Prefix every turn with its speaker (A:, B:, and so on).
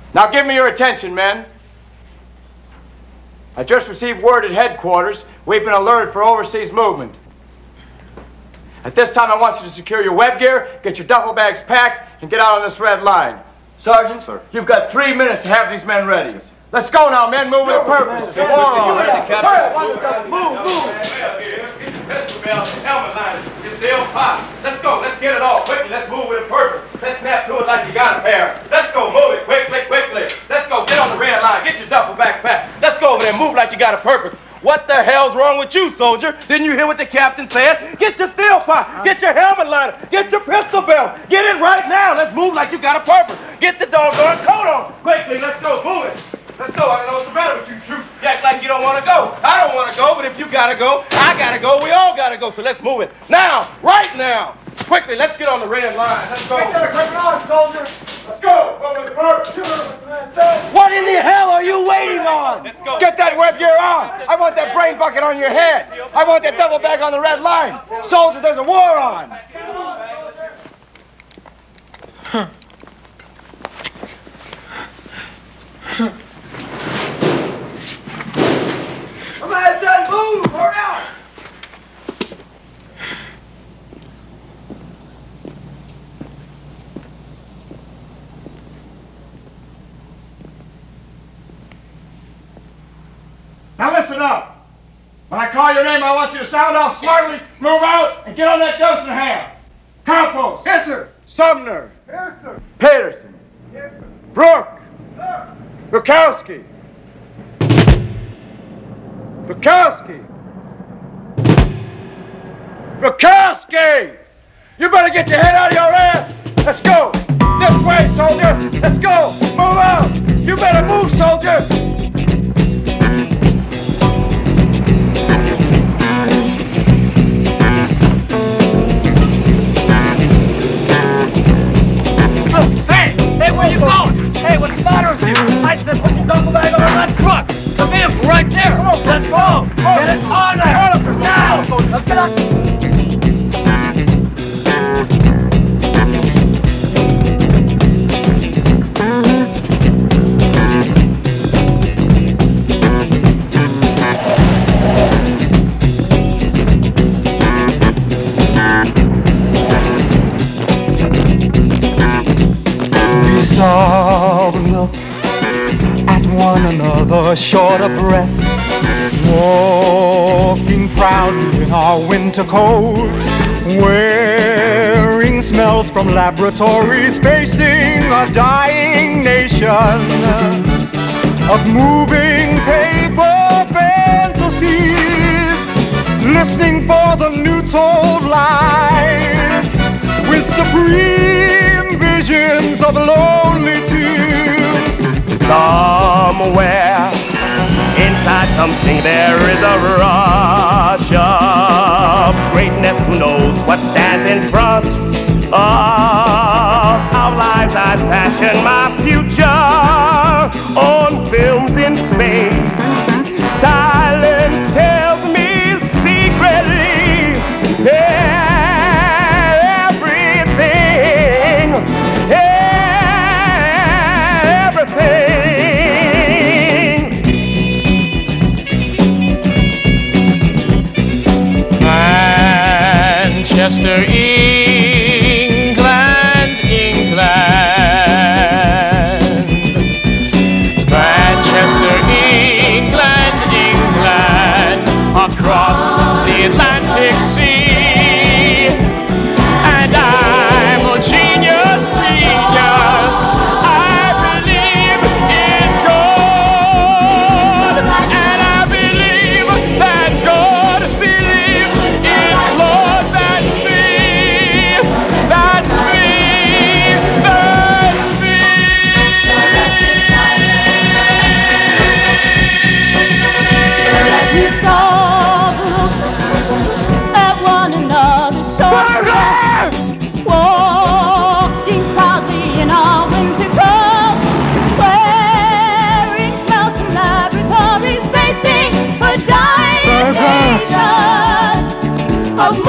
A: Now give me your attention, men. I just received word at headquarters we've been alerted for overseas movement. At this time, I want you to secure your web gear, get your duffel bags packed, and get out on this red line. Sergeant, sir, you've got 3 minutes to have these men ready. Yes, let's go now, men. Move with a purpose. It's a war on.
B: Move. Helmet line. It's the pot. Let's go. Let's get it all. Quickly. Let's move with a purpose. Let's snap to it like you got a pair. Let's go. Move it quickly. Let's go. Get on the red line. Get your duffel back packed. Let's go over there and move like you got a purpose. What the hell's wrong with you, soldier? Didn't you hear what the captain said? Get your steel pot. Get your helmet liner. Get your pistol belt. Get it right now. Let's move like you got a purpose. Get the doggone coat on. Quickly. Let's go. Move it. Let's go. I don't know what's the matter with you, Troop. You act like you don't want to go. I don't want to go, but if you gotta go, I gotta go. We all gotta go. So let's move it. Now. Right now. Quickly, let's get on the red line. Let's go.
A: Get that equipment on, soldier. Let's go. Over the purpose.
C: What in the hell are you waiting on?
B: Let's go.
A: Get that web gear on. I want that brain bucket on your head. I want that double bag on the red line. Soldier, there's a war on.
C: Come on, son, move! Hurry up!
A: Now listen up. When I call your name, I want you to sound off smartly, move out, and get on that dose and ham. Campos.
C: Yes, sir.
A: Sumner.
C: Yes, sir.
A: Peterson.
C: Yes, sir.
A: Brooke.
C: Sir.
A: Bukowski. Bukowski. Bukowski! You better get your head out of your ass. Let's go. This way, soldier. Let's go. Move out. You better move, soldier.
D: Hey, where you going? Hey, what's the matter with you? I said put your duffel bag on that truck. The vehicle right there. Come on, let's go. Get it on there. Now. Let's get up.
E: Stop, look at one another, short of breath, walking proudly in our winter coats, wearing smells from laboratories, facing a dying nation of moving paper fantasies, listening for the new told lies with supreme visions of lonely tears.
B: Somewhere inside something there is a rush of greatness. Who knows what stands in front of our lives? I fashion my future on films in space. Silence tells me secretly everything.
D: Manchester, England, England. Manchester, England, England. Across the Atlantic Sea. And I'm a genius. I believe in God. And I believe that God believes in Claude. That's me. That's me. That's me.
F: As we saw the look at one another, walking proudly in our winter coats, wearing smells from laboratories, facing a dying nation of